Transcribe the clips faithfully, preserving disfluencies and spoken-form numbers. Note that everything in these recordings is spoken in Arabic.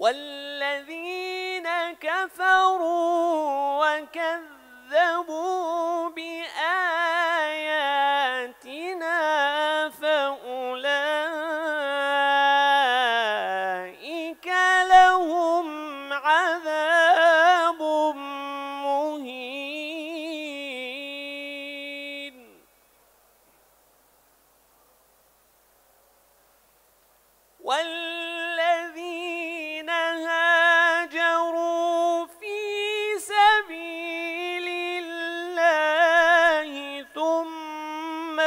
والذين كفروا وكذبوا بآياتنا فأولئك لهم عذاب مهين. والذين هاجروا في سبيل الله ثم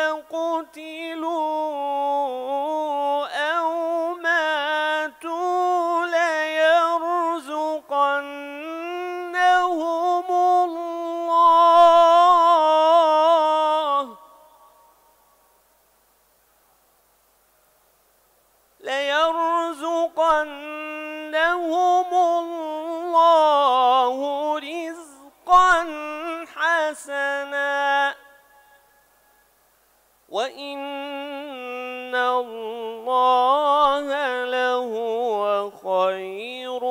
قتلوا أو ماتوا ليرزقنهم الله ليرزقنهم الله رزقا حسنا وإن الله لهو خير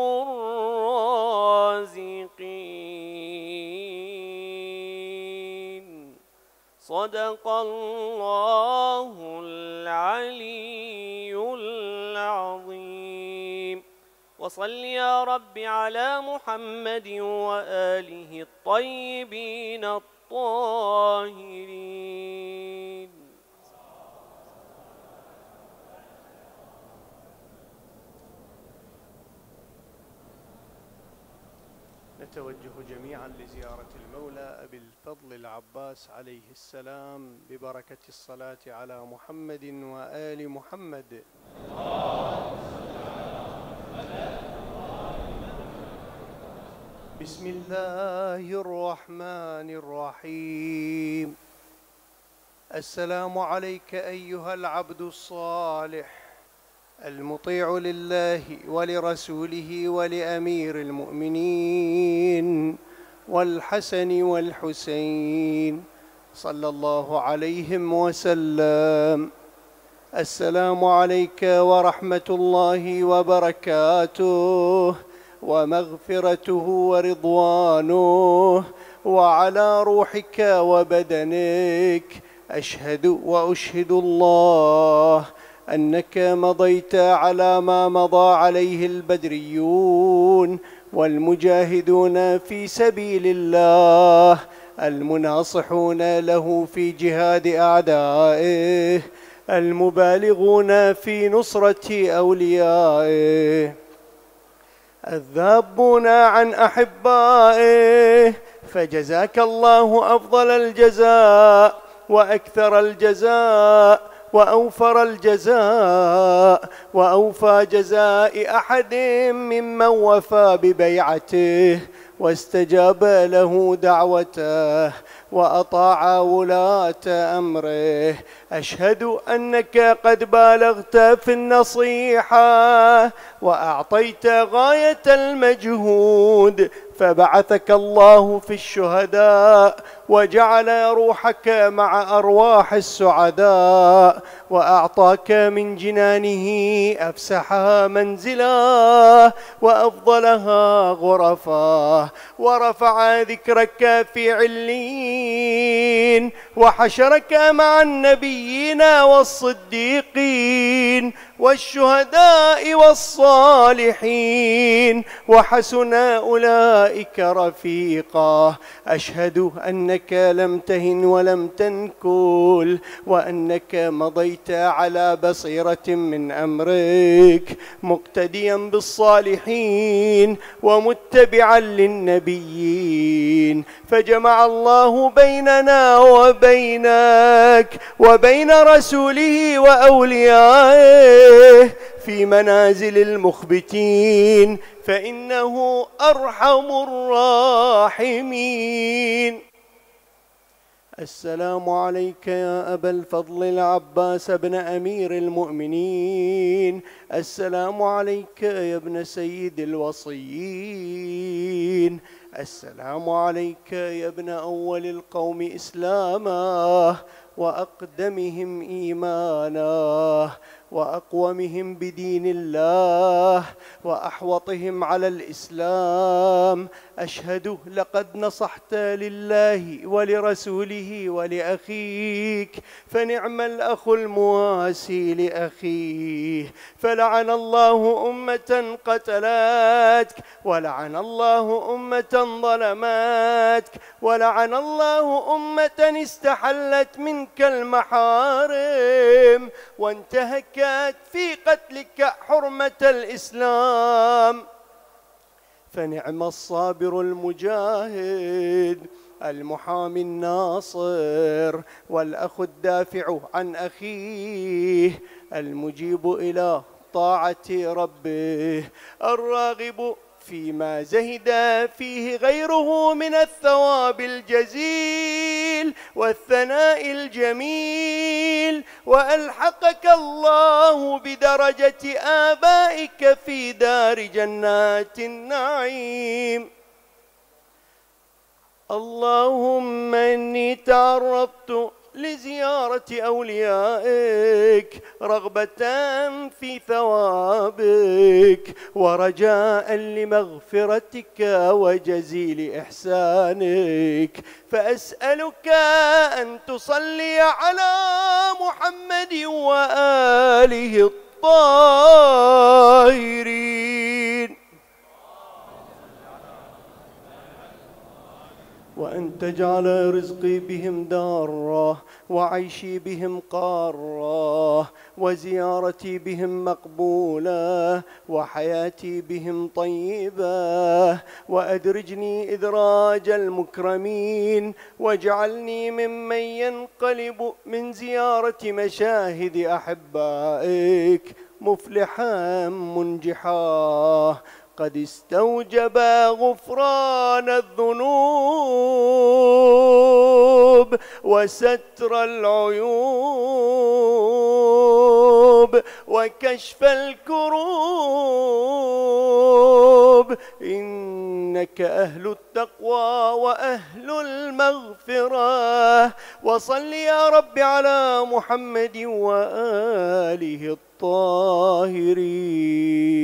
الرازقين. صدق الله العلي العظيم. وصل يا رب على محمد وآله الطيبين الطاهرين. نتوجه جميعا لزيارة المولى أبي الفضل العباس عليه السلام ببركة الصلاة على محمد وآل محمد. بسم الله الرحمن الرحيم. السلام عليك أيها العبد الصالح المطيع لله ولرسوله ولأمير المؤمنين والحسن والحسين صلى الله عليهم وسلم. السلام عليك ورحمة الله وبركاته ومغفرته ورضوانه وعلى روحك وبدنك. أشهد وأشهد الله أنك مضيت على ما مضى عليه البدريون والمجاهدون في سبيل الله المناصحون له في جهاد أعدائه المبالغون في نصرة أوليائه الذابون عن أحبائه. فجزاك الله أفضل الجزاء وأكثر الجزاء وأوفر الجزاء وأوفى جزاء أحد ممن وفى ببيعته واستجاب له دعوته وأطاع ولاة أمره. أشهد أنك قد بالغت في النصيحة وأعطيت غاية المجهود فبعثك الله في الشهداء وجعل روحك مع أرواح السعداء وأعطاك من جنانه أفسحها منزلا وأفضلها غرفا ورفع ذكرك في عليين وحشرك مع النبيين والصديقين والشهداء والصالحين وحسن أولئك رفيقا. أشهد أنك لم تهن ولم تنكل وأنك مضيت على بصيرة من أمرك مقتديا بالصالحين ومتبعا للنبيين. فجمع الله بيننا وبينك وبين رسوله وأوليائه في منازل المخبتين فإنه أرحم الراحمين. السلام عليك يا أبا الفضل العباس بن أمير المؤمنين. السلام عليك يا ابن سيد الوصيين. السلام عليك يا ابن أول القوم إسلاما وأقدمهم إيمانا وأقومهم بدين الله وأحوطهم على الإسلام. أشهد لقد نصحت لله ولرسوله ولأخيك، فنعم الأخ المواسي لأخيه. فلعن الله أمة قتلاتك، ولعن الله أمة ظلماتك، ولعن الله أمة استحلت منك المحارم وانتهكت في قتلك حرمة الإسلام. فنعم الصابر المجاهد المحامي الناصر والأخ الدافع عن أخيه المجيب إلى طاعة ربه الراغب فيما زهد فيه غيره من الثواب الجزيل والثناء الجميل. وألحقك الله بدرجة آبائك في دار جنات النعيم. اللهم إني تعرضت لزيارة أوليائك رغبة في ثوابك ورجاء لمغفرتك وجزيل إحسانك، فأسألك أن تصلي على محمد وآله الطاهرين، وأن تجعل رزقي بهم دارا وعيشي بهم قارا وزيارتي بهم مقبولة وحياتي بهم طيبة، وأدرجني إدراج المكرمين، واجعلني ممن ينقلب من زيارة مشاهد أحبائك مفلحا منجحا قد استوجب غفران الذنوب وستر العيوب وكشف الكروب، إنك أهل التقوى وأهل المغفرة. وصل يا رب على محمد وآله الطاهرين.